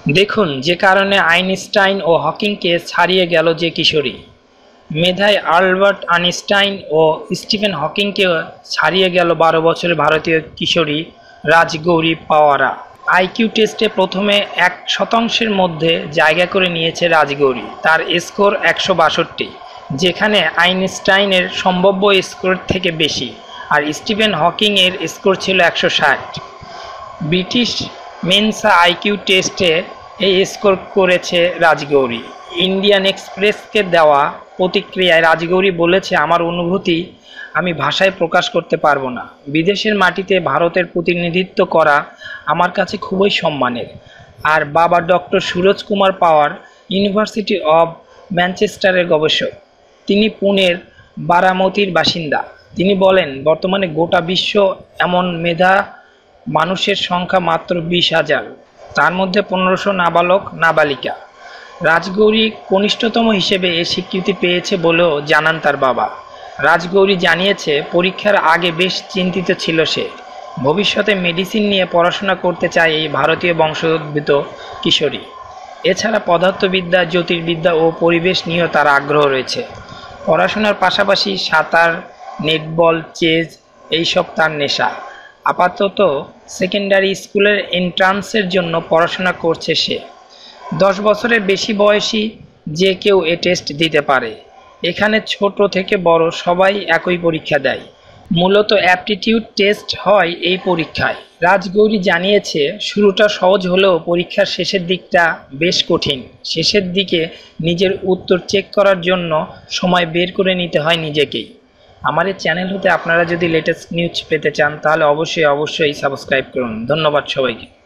দেখুন যে কারণে আইনস্টাইন ও হকিংকে ছাড়িয়ে গেল যে কিশোরী। মেধায় আলবার্ট আইনস্টাইন ও স্টিফেন হকিংকে ছাড়িয়ে গেল 12 বছরের ভারতীয় কিশোরী রাজগৌরী পাওয়ারা। আইকিউ টেস্টে প্রথমে 1% মধ্যে জায়গা করে নিয়েছে রাজগৌরী। তার স্কোর 162, যেখানে আইনস্টাইনের সম্ভাব্য স্কোর থেকে বেশি, আর স্টিফেন হকিংয়ের স্কোর ছিল 160। ব্রিটিশ মেন্সা আইকিউ টেস্টে এই স্কোর করেছে রাজগৌরী। ইন্ডিয়ান এক্সপ্রেসকে দেওয়া প্রতিক্রিয়ায় রাজগৌরী বলেছে, আমার অনুভূতি আমি ভাষায় প্রকাশ করতে পারবো না। বিদেশের মাটিতে ভারতের প্রতিনিধিত্ব করা আমার কাছে খুবই সম্মানের। আর বাবা doctor Suraj Kumar Pawar university of ম্যানচেস্টারের গবেষক। তিনি পুনের বারামতির বাসিন্দা। তিনি বলেন, বর্তমানে গোটা বিশ্ব এমন মেধা মানুষের সংখ্যা মাত্র 20,000, তার মধ্যে 1500 নাবালক নাবালিকা। রাজগৌরী কনিষ্ঠতম হিসেবে এ স্বীকৃতি পেয়েছে বলেও জানান তার বাবা। রাজগৌরী জানিয়েছে, পরীক্ষার আগে বেশ চিন্তিত ছিল সে। ভবিষ্যতে মেডিসিন নিয়ে পড়াশোনা করতে চায় এই ভারতীয় বংশোদ্ভূত কিশোরী। এছাড়া পদার্থবিদ্যা, জ্যোতির্বিদ্যা ও পরিবেশ নিয়েও তার আগ্রহ রয়েছে। পড়াশোনার পাশাপাশি সাঁতার, নেটবল, চেস এইসব তার নেশা। আপাতত সেকেন্ডারি স্কুলের এন্ট্রান্সের জন্য পড়াশোনা করছে সে। 10 বছরের বেশি বয়সী যে কেউ এ টেস্ট দিতে পারে। এখানে ছোট থেকে বড় সবাই একই পরীক্ষা দেয়। মূলত অ্যাপটিটিউড টেস্ট হয় এই পরীক্ষায়। রাজগৌরী জানিয়েছে, শুরুটা সহজ হলেও পরীক্ষার শেষের দিকটা বেশ কঠিন। শেষের দিকে নিজের উত্তর চেক করার জন্য সময় বের করে নিতে হয় নিজেকেই। আমার এই চ্যানেল হতে আপনারা যদি লেটেস্ট নিউজ পেতে চান তাহলে অবশ্যই সাবস্ক্রাইব করুন। ধন্যবাদ সবাইকে।